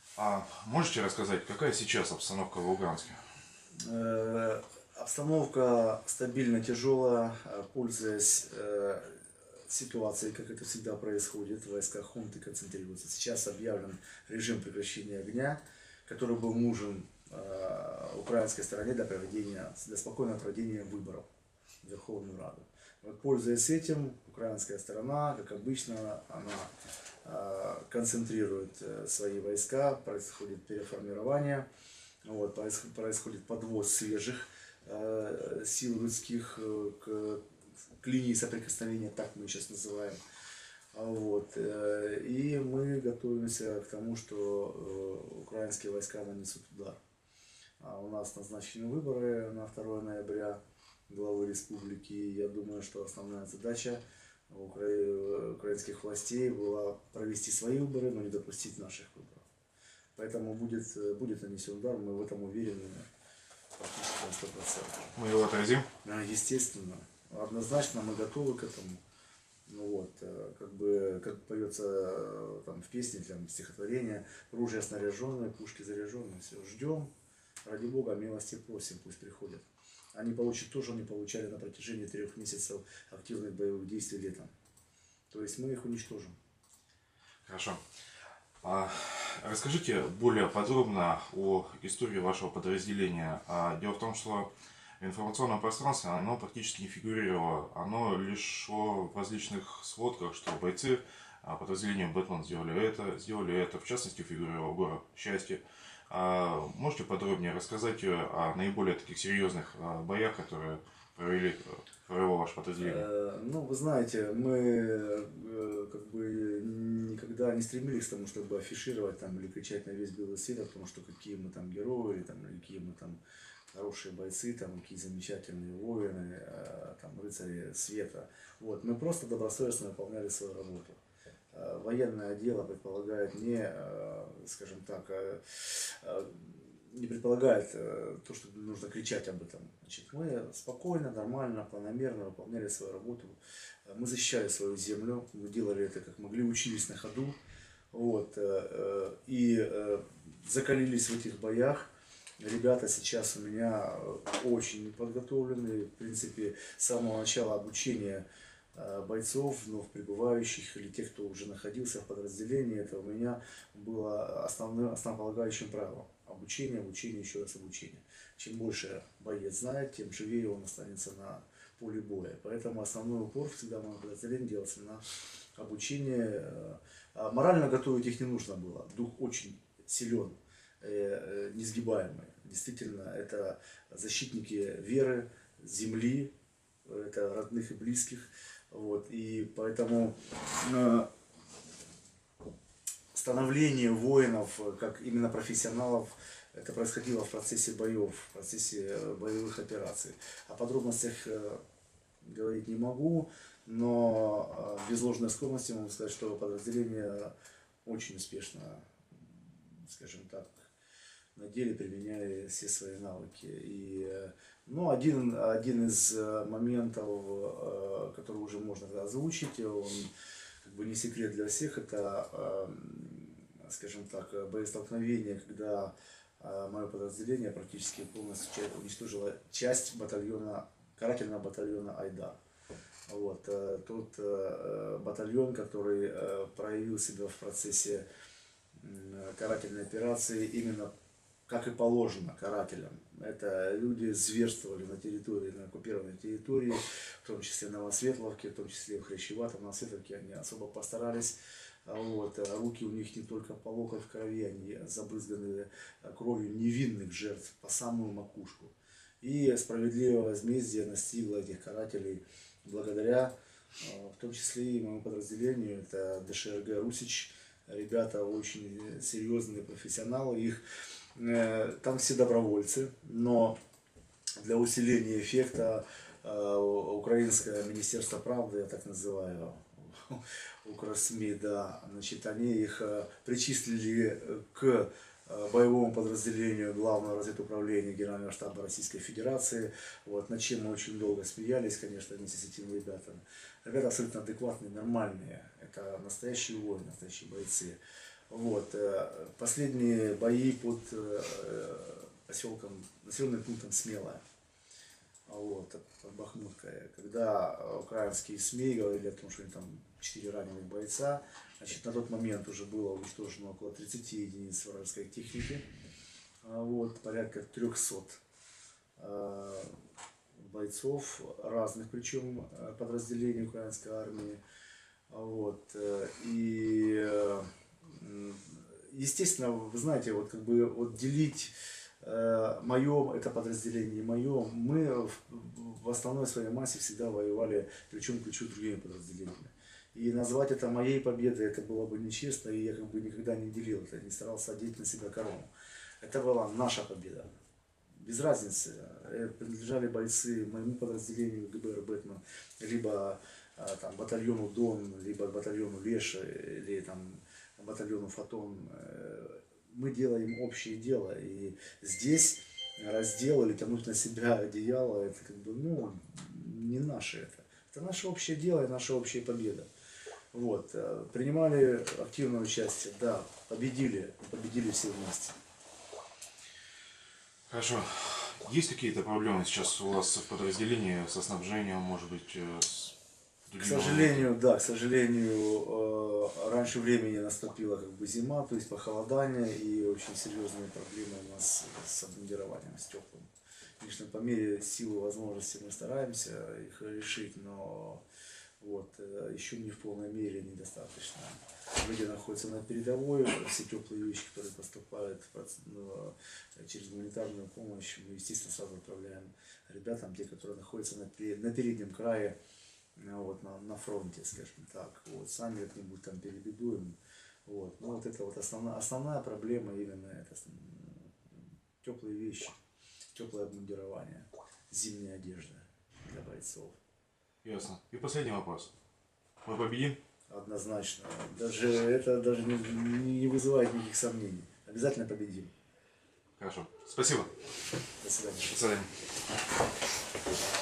А можете рассказать, какая сейчас обстановка в Луганске? Обстановка стабильно тяжелая, пользуясь ситуацией, как это всегда происходит, войска хунты концентрируются. Сейчас объявлен режим прекращения огня, который был нужен украинской стороне для спокойного проведения выборов в Верховную Раду. Вот, пользуясь этим, украинская сторона, как обычно, она концентрирует свои войска, происходит переформирование, вот, происходит подвоз свежих сил людских к линии соприкосновения, так мы сейчас называем. Вот. И мы готовимся к тому, что украинские войска нанесут удар. У нас назначены выборы на 2 ноября главы республики. Я думаю, что основная задача украинских властей была провести свои выборы, но не допустить наших выборов. Поэтому будет нанесен удар, мы в этом уверены практически на 100%. Мы его отразим? Естественно, однозначно мы готовы к этому. Ну вот, как поется там в песне, там, стихотворение, ружья снаряженные, пушки заряженные, все, ждем, ради Бога, милости просим, пусть приходят. Они получат то, что они получали на протяжении 3 месяцев активных боевых действий летом. То есть мы их уничтожим. Хорошо. Расскажите более подробно о истории вашего подразделения. Дело в том, что в информационном пространстве оно практически не фигурировало. Оно лишь шло в различных сводках, что бойцы подразделения Бэтмен сделали это. В частности, фигурировал город Счастье. Можете подробнее рассказать о наиболее таких серьезных боях, которые провело ваше подразделение? Ну, вы знаете, мы как бы никогда не стремились к тому, чтобы афишировать там или кричать на весь белый свет о том, что какие мы там герои, или, там, какие мы там хорошие бойцы, там, какие замечательные воины, там, рыцари света. Вот. Мы просто добросовестно выполняли свою работу. Военное дело предполагает скажем так, не предполагает то, что нужно кричать об этом. Значит, мы спокойно, нормально, планомерно выполняли свою работу. Мы защищали свою землю, мы делали это как могли, учились на ходу. Вот, и закалились в этих боях. Ребята сейчас у меня очень подготовлены. В принципе, с самого начала обучения бойцов, вновь прибывающих или тех, кто уже находился в подразделении, это у меня было основополагающим правилом. Обучение, еще раз обучение. Чем больше боец знает, тем живее он останется на поле боя. Поэтому основной упор всегда в моем подразделении делался на обучение. Морально готовить их не нужно было. Дух очень силен, несгибаемый. Действительно, это защитники веры, земли, это родных и близких. Вот, и поэтому становление воинов, как именно профессионалов, это происходило в процессе боев, в процессе боевых операций. О подробностях говорить не могу, но без ложной скромности могу сказать, что подразделение очень успешно, скажем так, на деле применяли все свои навыки. И, ну, один из моментов, который уже можно озвучить, он как бы не секрет для всех, это, скажем так, боестолкновение, когда мое подразделение практически полностью уничтожило часть батальона, карательного батальона Айдар. Вот, тот батальон, который проявил себя в процессе карательной операции именно как и положено карателям. Это люди зверствовали на оккупированной территории, в том числе в Новосветловке, в том числе в Хрящеватом. В Новосветловке они особо постарались. Вот. Руки у них не только по локоть в крови, они забрызганы кровью невинных жертв по самую макушку. И справедливое возмездие настигло этих карателей благодаря, в том числе и моему подразделению, это ДШРГ «Русич». Ребята очень серьезные профессионалы, их там все добровольцы, но для усиления эффекта украинское Министерство правды, я так называю, УКРСМИ, да, значит, они их причислили к боевому подразделению Главного разведуправления Генерального штаба Российской Федерации, вот, над чем мы очень долго смеялись, конечно, вместе с этими ребятами. Ребята абсолютно адекватные, нормальные, это настоящие воины, настоящие бойцы. Вот. Последние бои под населенным пунктом Смелое. Вот, под Бахмуткой, когда украинские СМИ говорили о том, что они там 4 раненых бойца, значит, на тот момент уже было уничтожено около 30 единиц вражеской техники, вот, порядка 300 бойцов разных, причем подразделений украинской армии, вот, и естественно, вы знаете, вот как бы вот делить мое это подразделение не мое, мы в основной своей массе всегда воевали плечом к плечу с другими подразделениями. И назвать это моей победой, это было бы нечестно, и я как бы никогда не делил это, не старался одеть на себя корону. Это была наша победа. Без разницы, принадлежали бойцы моему подразделению ГБР «Бэтмен», либо там, батальону «Дон», либо батальону «Леша», или там, батальону «Фотон». Мы делаем общее дело, и здесь раздел или тянуть на себя одеяло, это как бы, ну, не наше это. Это наше общее дело и наша общая победа. Вот. Принимали активное участие, да, победили все вместе. Хорошо. Есть какие-то проблемы сейчас у вас в подразделении со снабжением, может быть, с К сожалению, да, к сожалению, раньше времени наступила как бы зима, то есть похолодание, и очень серьезные проблемы у нас с обмундированием, с теплым. Конечно, по мере сил и возможностей мы стараемся их решить, но вот, еще не в полной мере, недостаточно. Люди находятся на передовой, все теплые вещи, которые поступают через гуманитарную помощь, мы, естественно, сразу отправляем ребятам, те, которые находятся на переднем крае, вот, на фронте, скажем так, вот, сами как-нибудь там перебедуем, вот, но вот это вот основная проблема именно это теплые вещи, теплое обмундирование, зимняя одежда для бойцов. Ясно. И последний вопрос. Мы победим? Однозначно. Это даже не вызывает никаких сомнений. Обязательно победим. Хорошо. Спасибо. До свидания. До свидания.